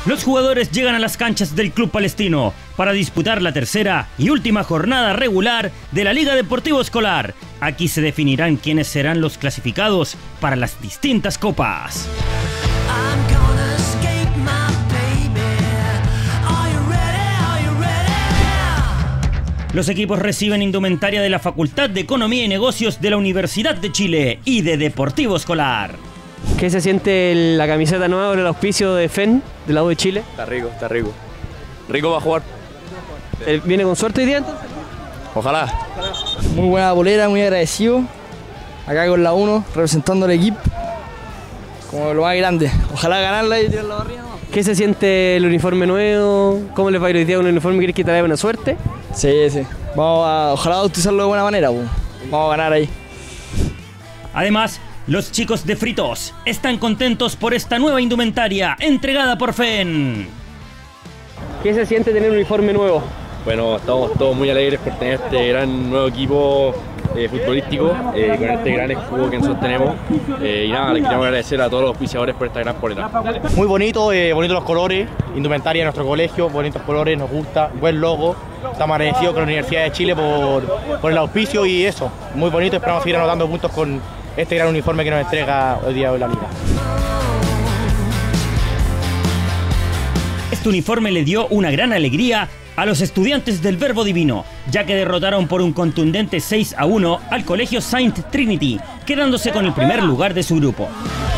Los jugadores llegan a las canchas del Club Palestino para disputar la tercera y última jornada regular de la Liga Deportivo Escolar. Aquí se definirán quiénes serán los clasificados para las distintas copas. Los equipos reciben indumentaria de la Facultad de Economía y Negocios de la Universidad de Chile y de Deportivo Escolar. ¿Qué se siente la camiseta nueva con el auspicio de FEN, del lado de Chile? Está rico, está rico. Rico para jugar. ¿Viene con suerte hoy día entonces? Ojalá. Muy buena bolera, muy agradecido. Acá con la 1, representando al equipo como lo más grande. Ojalá ganarla y tirarla arriba. ¿Qué se siente el uniforme nuevo? ¿Cómo les va a ir hoy día con el uniforme? ¿Crees que trae buena suerte? Sí, sí. Ojalá utilizarlo de buena manera. Vamos a ganar ahí. Además, los chicos de Fritos están contentos por esta nueva indumentaria entregada por FEN. ¿Qué se siente tener un uniforme nuevo? Bueno, estamos todos muy alegres por tener este gran nuevo equipo futbolístico, con este gran escudo que nosotros tenemos. Y nada, les queremos agradecer a todos los auspiciadores por esta gran polera. Muy bonito, bonitos los colores, indumentaria de nuestro colegio, bonitos colores, nos gusta, buen logo. Estamos agradecidos con la Universidad de Chile por el auspicio y eso, muy bonito, esperamos seguir anotando puntos con este gran uniforme que nos entrega hoy día la Liga. Este uniforme le dio una gran alegría a los estudiantes del Verbo Divino, ya que derrotaron por un contundente 6-1 al Colegio Saint Trinity, quedándose con el primer lugar de su grupo.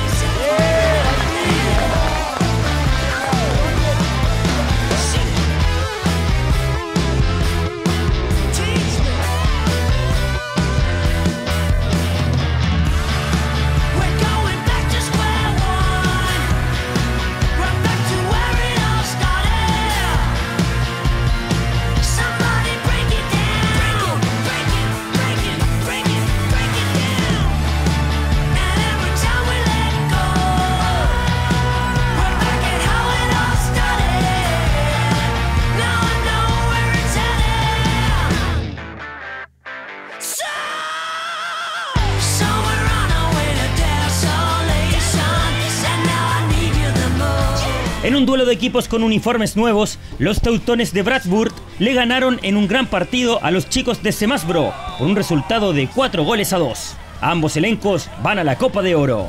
En un duelo de equipos con uniformes nuevos, los teutones de Bradford le ganaron en un gran partido a los chicos de Semasbro por un resultado de 4-2. Ambos elencos van a la Copa de Oro.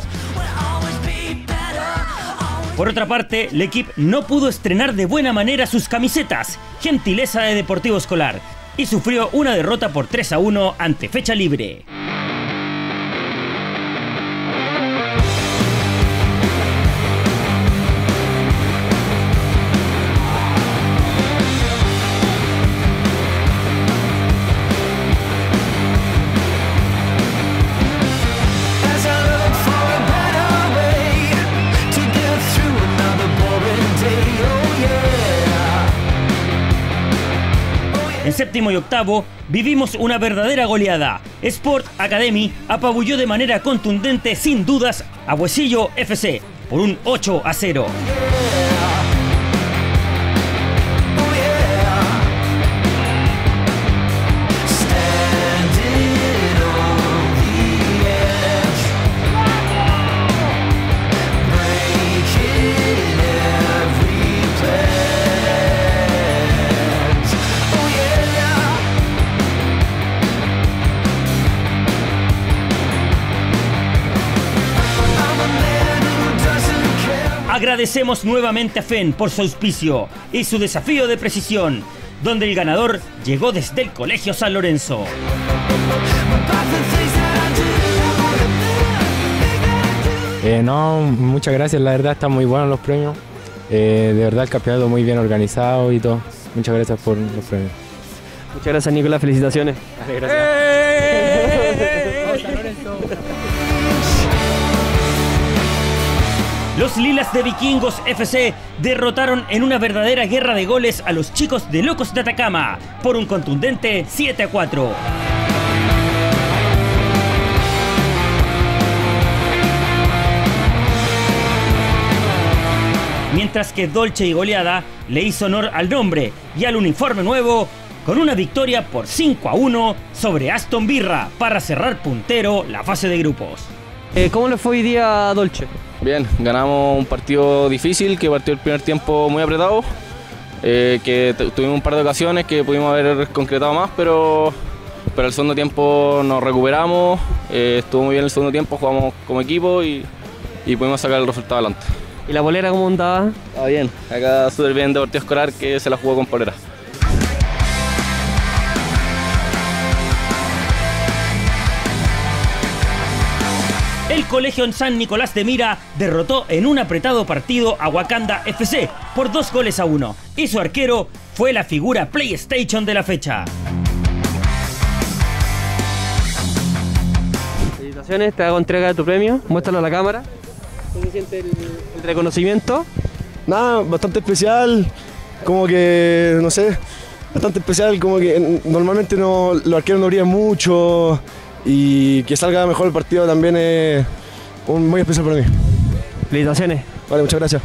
Por otra parte, el equipo no pudo estrenar de buena manera sus camisetas, gentileza de Deportivo Escolar, y sufrió una derrota por 3-1 ante Fecha Libre. En séptimo y octavo, vivimos una verdadera goleada. Sport Academy apabulló de manera contundente, sin dudas, a Huesillo FC por un 8-0. Agradecemos nuevamente a FEN por su auspicio y su desafío de precisión, donde el ganador llegó desde el Colegio San Lorenzo. No, muchas gracias, la verdad están muy buenos los premios. De verdad el campeonato muy bien organizado y todo. Muchas gracias por los premios. Muchas gracias, Nicolás, felicitaciones. Vale, gracias. Los Lilas de Vikingos FC derrotaron en una verdadera guerra de goles a los chicos de Locos de Atacama por un contundente 7-4. Mientras que Dolce y Goleada le hizo honor al nombre y al uniforme nuevo con una victoria por 5-1 sobre Aston Villa para cerrar puntero la fase de grupos. ¿Cómo le fue hoy día a Dolce? Bien, ganamos un partido difícil que partió el primer tiempo muy apretado, que tuvimos un par de ocasiones que pudimos haber concretado más, pero el segundo tiempo nos recuperamos, estuvo muy bien el segundo tiempo, jugamos como equipo y pudimos sacar el resultado adelante. ¿Y la polera cómo andaba? Está bien, acá súper bien Deportivo Escolar que se la jugó con polera. El Colegio San Nicolás de Mira derrotó en un apretado partido a Wakanda FC por 2-1 y su arquero fue la figura PlayStation de la fecha. Felicitaciones, te hago entrega de tu premio, muéstralo a la cámara. ¿Cómo se siente el reconocimiento? Nada, bastante especial, como que, no sé, bastante especial, como que normalmente los arqueros no brillan mucho. Y que salga mejor el partido también es muy especial para mí. Felicitaciones. Vale, muchas gracias.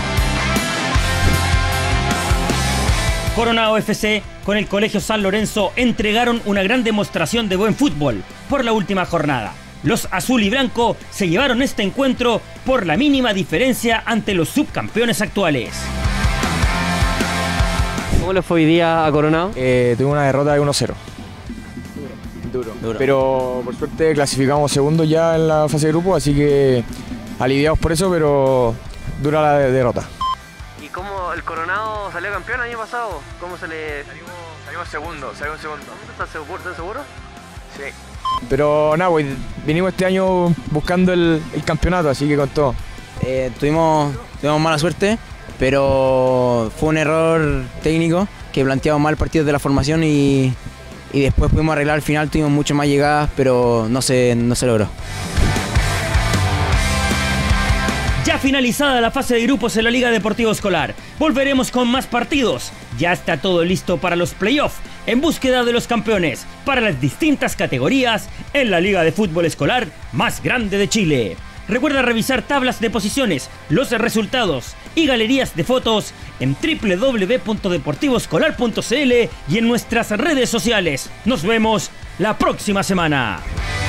Coronado FC con el Colegio San Lorenzo entregaron una gran demostración de buen fútbol por la última jornada. Los azul y blanco se llevaron este encuentro por la mínima diferencia ante los subcampeones actuales. ¿Cómo le fue hoy día a Coronado? Tuve una derrota de 1-0. Duro. Pero por suerte clasificamos segundo ya en la fase de grupo, así que aliviados por eso, pero dura la derrota. ¿Y cómo el Coronado salió campeón el año pasado? ¿Cómo se le...? Salimos segundo. ¿Estás seguro? Sí. Pero nada, pues vinimos este año buscando el campeonato, así que con todo. Tuvimos mala suerte, pero fue un error técnico que planteamos mal partidos de la formación y después pudimos arreglar al final, tuvimos mucho más llegadas, pero no se logró. Ya finalizada la fase de grupos en la Liga Deportivo Escolar, volveremos con más partidos. Ya está todo listo para los playoffs, en búsqueda de los campeones para las distintas categorías en la Liga de Fútbol Escolar más grande de Chile. Recuerda revisar tablas de posiciones, los resultados y galerías de fotos en www.deportivoscolar.cl y en nuestras redes sociales. Nos vemos la próxima semana.